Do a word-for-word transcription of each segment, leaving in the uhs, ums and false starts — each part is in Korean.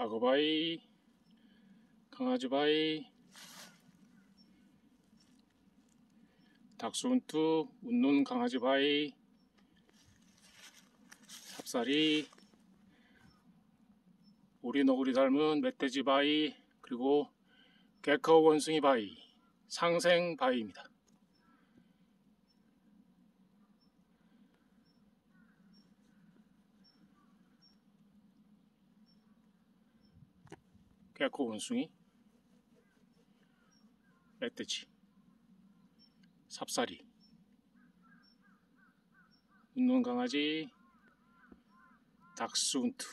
악어바이, 강아지바이, 닥스훈트, 웃는 강아지바이, 삽살이, 오리 너구리 닮은 멧돼지바이, 그리고 개커 원숭이바이, 상생바이입니다. 개코 원숭이, 멧돼지, 삽살이, 웃는 강아지, 닥스훈트,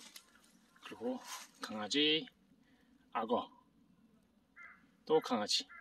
그리고 강아지, 악어, 또 강아지.